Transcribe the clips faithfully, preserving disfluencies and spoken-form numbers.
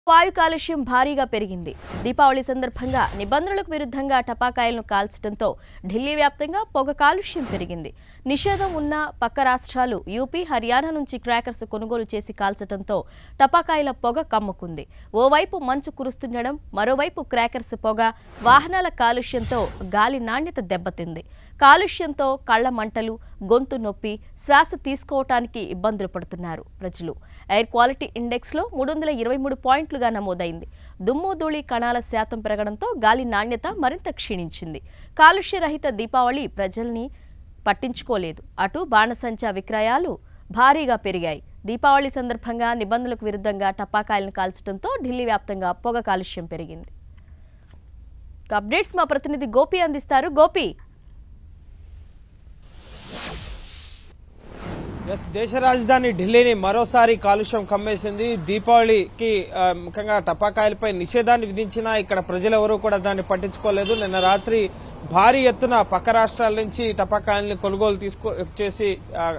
వాయు కాలుష్యం భారీగా పెరిగింది. దీపావళి సందర్భంగా నిబంధనలకు విరుద్ధంగా టపాకాయలను కాల్చడంతో ఢిల్లీ వ్యాప్తంగా పొగ కాలుష్యం పెరిగింది. నిషేధం ఉన్న పక్క రాష్ట్రాలు యూపీ, హర్యానా నుంచి క్రాకర్స్ కొనుగోలు చేసి కాల్చడంతో టపాకాయల పొగ కమ్ముకుంది. ఓవైపు మంచు కురుస్తుండడం, మరోవైపు క్రాకర్స్ పొగ, వాహనాల కాలుష్యంతో గాలి నాణ్యత దెబ్బతింది. కాలుష్యంతో కళ్ల మంటలు, గొంతు నొప్పి, శ్వాస తీసుకోవటానికి ఇబ్బందులు పడుతున్నారు ప్రజలు. ఎయిర్ క్వాలిటీ ఇండెక్స్ లో మూడు వందల ఇరవై మూడు పాయింట్లుగా నమోదైంది. దుమ్ము ధూళి కణాల శాతం పెరగడంతో గాలి నాణ్యత మరింత క్షీణించింది. కాలుష్య రహిత దీపావళి ప్రజల్ని పట్టించుకోలేదు. అటు బాణసంచా విక్రయాలు భారీగా పెరిగాయి. దీపావళి సందర్భంగా నిబంధనలకు విరుద్ధంగా టపాకాయలను కాల్చడంతో ఢిల్లీ వ్యాప్తంగా పొగ కాలుష్యం పెరిగింది. అప్డేట్స్ మా ప్రతినిధి గోపి అందిస్తారు. గోపి, దేశ రాజధాని ఢిల్లీని మరోసారి కాలుష్యం కమ్మేసింది. దీపావళికి ముఖ్యంగా టపాకాయలపై నిషేధాన్ని విధించినా ఇక్కడ ప్రజలెవరూ కూడా దాన్ని పట్టించుకోలేదు. నిన్న రాత్రి భారీ ఎత్తున పక్క రాష్ట్రాల నుంచి టపాకాయల్ని కొనుగోలు తీసుకో చేసి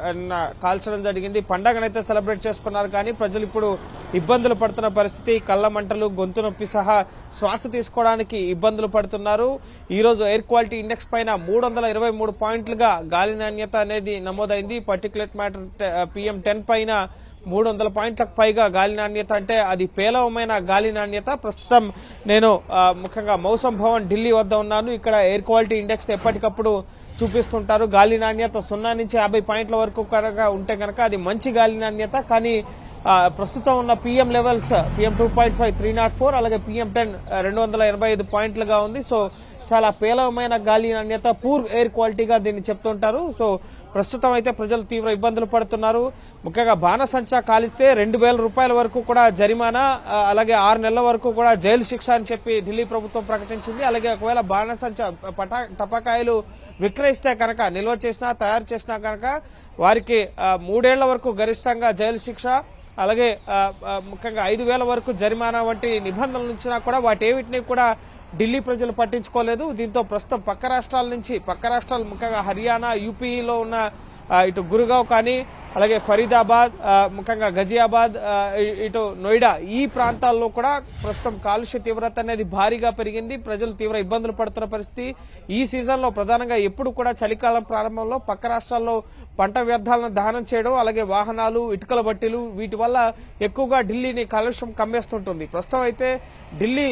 కాల్చడం జరిగింది. పండగనైతే సెలబ్రేట్ చేసుకున్నారు, కానీ ప్రజలు ఇప్పుడు ఇబ్బందులు పడుతున్న పరిస్థితి. కళ్ల మంటలు, గొంతు నొప్పి సహా శ్వాస తీసుకోవడానికి ఇబ్బందులు పడుతున్నారు. ఈ రోజు ఎయిర్ క్వాలిటీ ఇండెక్స్ పైన మూడు వందల ఇరవై మూడు పాయింట్లుగా గాలి నాణ్యత అనేది నమోదైంది. పర్టికులేట్ మ్యాటర్ పిఎం టెన్ పైన మూడు వందల పాయింట్లకు పైగా గాలి నాణ్యత, అంటే అది పేలవమైన గాలి నాణ్యత. ప్రస్తుతం నేను ముఖ్యంగా మౌసం భవన్ ఢిల్లీ వద్ద ఉన్నాను. ఇక్కడ ఎయిర్ క్వాలిటీ ఇండెక్స్ ఎప్పటికప్పుడు చూపిస్తుంటారు. గాలి నాణ్యత సున్నా నుంచి యాభై పాయింట్ల వరకు కనుక ఉంటే కనుక అది మంచి గాలి నాణ్యత. కానీ ప్రస్తుతం ఉన్న PM levels PM two point five three naught four అలాగే పిఎం టెన్ రెండు వందల ఎనభై ఐదు పాయింట్లుగా ఉంది. సో చాలా పేలవమైన గాలి నాణ్యత, పూర్ ఎయిర్ క్వాలిటీగా దీన్ని చెప్తుంటారు. సో ప్రస్తుతం అయితే ప్రజలు తీవ్ర ఇబ్బందులు పడుతున్నారు. ముఖ్యంగా బాణసంచా కాలిస్తే రెండు వేల రూపాయల వరకు కూడా జరిమానా, అలాగే ఆరు నెలల వరకు కూడా జైలు శిక్ష అని చెప్పి ఢిల్లీ ప్రభుత్వం ప్రకటించింది. అలాగే ఒకవేళ బాణసంచా పటా టపాకాయలు విక్రయిస్తే కనుక, నిల్వ చేసినా తయారు చేసినా కనుక వారికి మూడేళ్ల వరకు గరిష్టంగా జైలు శిక్ష, అలాగే ముఖ్యంగా ఐదు వేల వరకు జరిమానా వంటి నిబంధనలు ఇచ్చినా కూడా వాటేవిటిని కూడా ఢిల్లీ ప్రజలు పట్టించుకోలేదు. దీంతో ప్రస్తుతం పక్క రాష్ట్రాల నుంచి పక్క రాష్ట్రాలు ముఖ్యంగా హర్యానా, యూపీలో ఉన్న ఇటు గురుగావ్ కానీ, అలాగే ఫరీదాబాద్, ముఖ్యంగా గజియాబాద్, ఇటు నోయిడా, ఈ ప్రాంతాల్లో కూడా ప్రస్తుతం కాలుష్య తీవ్రత అనేది భారీగా పెరిగింది. ప్రజలు తీవ్ర ఇబ్బందులు పడుతున్న పరిస్థితి. ఈ సీజన్ లో ప్రధానంగా ఎప్పుడు కూడా చలికాలం ప్రారంభంలో పక్క రాష్ట్రాల్లో పంట వ్యర్థాలను దహనం చేయడం, అలాగే వాహనాలు, ఇటుకల బట్టీలు, వీటి వల్ల ఎక్కువగా ఢిల్లీని కాలుష్యం కమ్మేస్తుంటుంది. ప్రస్తుతం అయితే ఢిల్లీ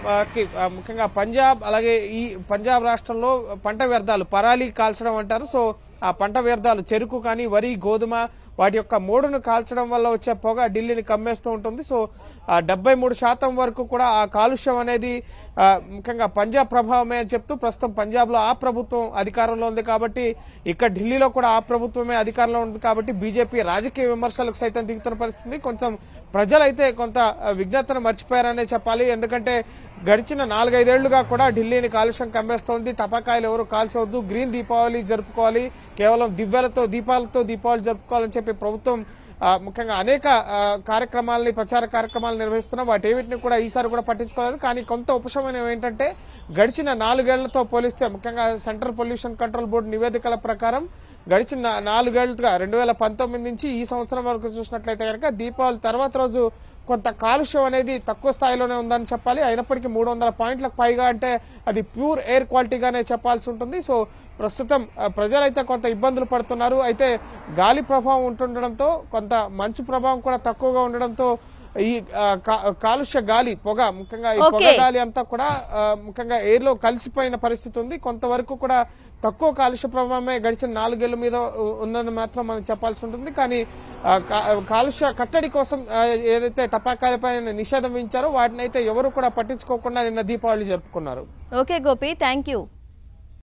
ముఖ్యంగా పంజాబ్, అలాగే ఈ పంజాబ్ రాష్ట్రంలో పంట వ్యర్థాలు పరాలి కాల్చడం అంటారు. సో ఆ పంట వ్యర్థాలు చెరుకు కానీ, వరి, గోధుమ, వాటి యొక్క మూడును కాల్చడం వల్ల వచ్చే పొగ ఢిల్లీని కమ్మేస్తూ ఉంటుంది. సో డెబ్బై మూడు శాతం వరకు కూడా ఆ కాలుష్యం అనేది ముఖ్యంగా పంజాబ్ ప్రభావమే అని చెప్తూ, ప్రస్తుతం పంజాబ్ లో ఆ ప్రభుత్వం అధికారంలో ఉంది కాబట్టి, ఇక్కడ ఢిల్లీలో కూడా ఆ ప్రభుత్వమే అధికారంలో ఉంది కాబట్టి బీజేపీ రాజకీయ విమర్శలకు సైతం దిగుతున్న పరిస్థితి. కొంచెం ప్రజలైతే కొంత విజ్ఞతను మర్చిపోయారనే చెప్పాలి. ఎందుకంటే గడిచిన నాలుగైదేళ్లుగా కూడా ఢిల్లీని కాలుష్యం కమ్మేస్తోంది. టపాకాయలు ఎవరు కాల్చవద్దు, గ్రీన్ దీపావళి జరుపుకోవాలి, కేవలం దివ్యలతో దీపాలతో దీపావళి జరుపుకోవాలని చెప్పి ప్రభుత్వం ముఖ్యంగా అనేక కార్యక్రమాలని, ప్రచార కార్యక్రమాలు నిర్వహిస్తున్నాం. వాటేవిటిని కూడా ఈసారి కూడా పట్టించుకోలేదు. కానీ కొంత ఉపశమనం ఏంటంటే, గడిచిన నాలుగేళ్లతో పోలిస్తే ముఖ్యంగా సెంట్రల్ పొల్యూషన్ కంట్రోల్ బోర్డు నివేదికల ప్రకారం గడిచిన నాలుగేళ్లుగా రెండు వేల పంతొమ్మిది నుంచి ఈ సంవత్సరం వరకు చూసినట్లయితే కనుక దీపావళి తర్వాత రోజు కొంత కాలుష్యం అనేది తక్కువ స్థాయిలోనే ఉందని చెప్పాలి. అయినప్పటికీ మూడు వందల పాయింట్లకు పైగా అంటే అది ప్యూర్ ఎయిర్ క్వాలిటీగానే చెప్పాల్సి ఉంటుంది. సో ప్రస్తుతం ప్రజలైతే కొంత ఇబ్బందులు పడుతున్నారు. అయితే గాలి ప్రభావం ఉంటుండడంతో, కొంత మంచు ప్రభావం కూడా తక్కువగా ఉండడంతో ఈ కాలుష్య గాలి, పొగ, ముఖ్యంగా ఈ పొగ గాలి అంతా కూడా ముఖ్యంగా ఎయిర్ లో కలిసిపోయిన పరిస్థితి ఉంది. కొంతవరకు కూడా తక్కువ కాలుష్య ప్రభావమే గడిచిన నాలుగేళ్ల మీద ఉందని మాత్రం మనం చెప్పాల్సి ఉంటుంది. కానీ కాలుష్య కట్టడి కోసం ఏదైతే టపాకాయలపై నిషేధం విధించారో వాటిని అయితే ఎవరు కూడా పట్టించుకోకుండా నిన్న దీపావళి జరుపుకున్నారు. Okay Gopi, thank you.